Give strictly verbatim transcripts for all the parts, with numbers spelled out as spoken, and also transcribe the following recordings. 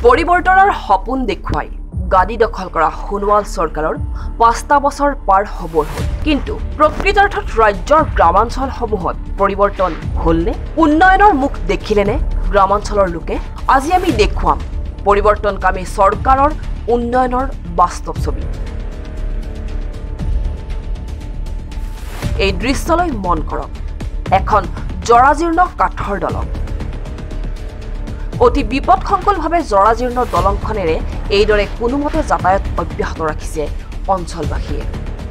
পৰিৱৰ্তনৰ সপোন দেখুৱাই গাদী দখল কৰা সোণোৱাল চৰকাৰৰ পাঁচটা বছৰ পাৰ হ'বৰ হ'ল কিন্তু প্ৰকৃতাৰ্থত ৰাজ্যৰ গ্ৰামাঞ্চলসমূহত পৰিৱৰ্তন হ'লনে উন্নয়নৰ মুখ দেখিলেনে গ্ৰামাঞ্চলৰ লোকে আজি আমি দেখুৱাম পৰিৱৰ্তনকামী চৰকাৰৰ উন্নয়নৰ বাস্তৱ ছবি এই দৃশ্যলৈ মন কৰক এখন জৰাজীৰ্ণ কাঠৰ দলং অতি বিপদসংকুলভাৱে জৰাজীৰ্ণ দলংখনেৰে এইদৰে কোনোমতে যাতায়াত অব্যাহত ৰাখিছে অঞ্চলবাসীয়ে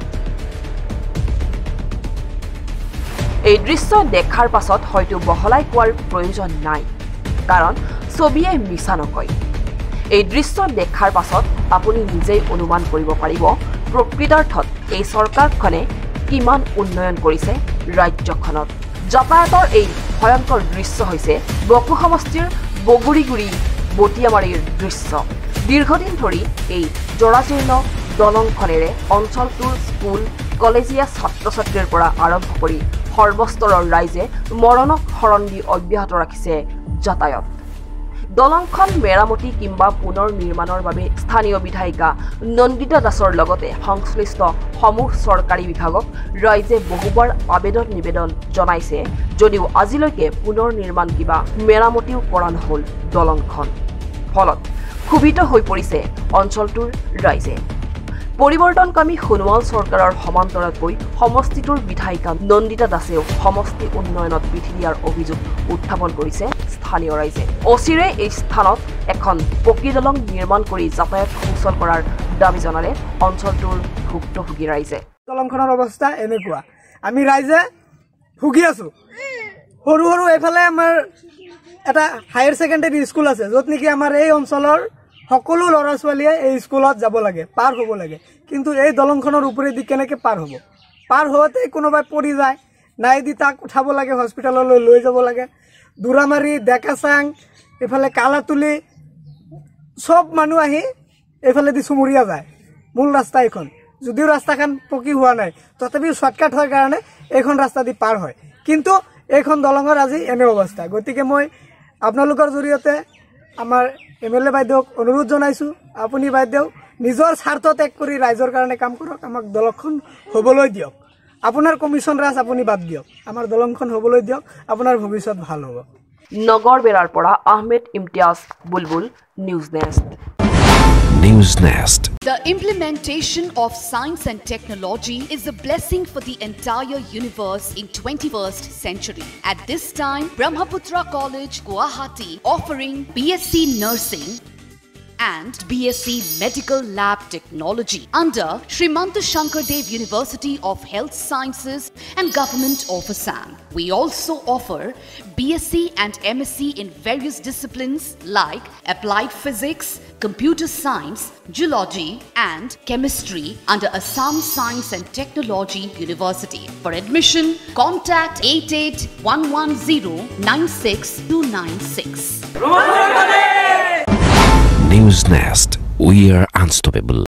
এই দৃশ্য দেখাৰ পাছত হয়তো বহলাই কোৱাৰ প্ৰয়োজন নাই কাৰণ ছবিয়ে মিছা নকয় এই দৃশ্য দেখাৰ পাছত আপুনি নিজেই অনুমান কৰিব পাৰিব প্ৰকৃতাৰ্থত এই চৰকাৰখনে কিমান উন্নয়ন কৰিছে ৰাজ্যখনত যাতায়াতৰ এই ভয়ংকৰ দৃশ্য হৈছে বকু সমষ্টিৰ বগুৰিগুৰি বটিয়ামাৰীৰ দৃশ্য দীৰ্ঘদিন ধৰি এই জৰাজীৰ্ণ দলংখনেৰে অঞ্চলটোৰ স্কুল কলেজীয়া ছাত্ৰ ছাত্ৰীৰ পৰা আৰম্ভ কৰি সৰ্বস্তৰৰ ৰাইজে মৰণক শৰণ দি অব্যাহত ৰাখিছে যাতায়াত দলংখন মেৰামতি কিংবা পুনৰ নিৰ্মাণৰ বাবে স্থানীয় বিধায়িকা নন্দিতা দাসৰ লগতে সংশ্লিষ্ট সমূহ চৰকাৰী বিভাগক ৰাইজে বহুবাৰ আবেদন নিবেদন জনাইছে যদিও আজিলৈকে পুনৰ নিৰ্মাণ কিবা মেৰামতিও কৰা নহল দলংখন ফলত ক্ষোভিত হৈ পৰিছে অঞ্চলটোৰ ৰাইজে পৰিৱৰ্তনকামী সোণোৱাল চৰকাৰৰ সমান্তৰালকৈ সমষ্টিটোৰ বিধায়িকা নন্দিতা দাসেও সমষ্টি উন্নয়নত পিঠি দিয়াৰ অভিযোগ উত্থাপন কৰিছে স্থানীয় ৰাইজে অচিৰে এই স্থানত এখন পকী দলং নিৰ্মাণ কৰি যাতায়াত সুচল কৰাৰ দাবী জনালে অঞ্চলটোৰ ভুক্তভোগী ৰাইজে দলংখনৰ অৱস্থা এনেকুৱা আমি ৰাইজে ভুগি আছো সৰু সৰু এইফালে আমাৰ এটা হায়াৰ ছেকেণ্ডাৰী স্কুল আছে য'ত নেকি আমাৰ এই অঞ্চলৰ সকলো ল'ৰা ছোৱালীয়ে এই স্কুলত যাব লাগে পাৰ হ'ব লাগে কিন্তু এই দলংখনৰ ওপৰেদি কেনেকৈ পাৰ হ'ব পাৰ হওঁতে কোনোবাই পৰি যায় নাই দি তাক উঠাব লাগে হস্পিটেললৈ লৈ যাব লাগে দুৰামাৰী ডেকাচাং এইফালে কালাতুলি চব মানুহ আহি এইফালেদি চুমুৰীয়া যায় মূল ৰাস্তা এইখন যদিও ৰাস্তাখন পকী হোৱা নাই তথাপিও শ্বৰ্টকাট হোৱাৰ কাৰণে এইখন ৰাস্তা দি পাৰ হয় কিন্তু এইখন দলঙৰ আজি এনে অৱস্থা গতিকে মই আপোনালোকৰ জৰিয়তে আমাৰ এম এল এ বাইদেউক অনুৰোধ জনাইছোঁ আপুনি বাইদেউ নিজৰ স্বাৰ্থ ত্যাগ কৰি ৰাইজৰ কাৰণে কাম কৰক আমাক দলংখন হ'বলৈ দিয়ক আপোনাৰ কমিশ্যন ৰাজ আপুনি বাদ দিয়ক আমাৰ দলংখন হ'বলৈ দিয়ক আপোনাৰ ভৱিষ্যত ভাল হ'ব নগৰ বেৰাৰ পৰা Ahmed Imtiaz Bulbul News Nest News Nest. The implementation of science and technology is a blessing for the entire universe in twenty-first century. At this time, Brahmaputra College, Guwahati, offering B S c Nursing and B S c Medical Lab Technology under Srimanta Shankardev University of Health Sciences and Government of Assam. We also offer B S c and M S c in various disciplines like Applied Physics, Computer Science, Geology and Chemistry under Assam Science and Technology University. For admission, contact eight eight one one zero nine six two nine six. News Nest. We are unstoppable.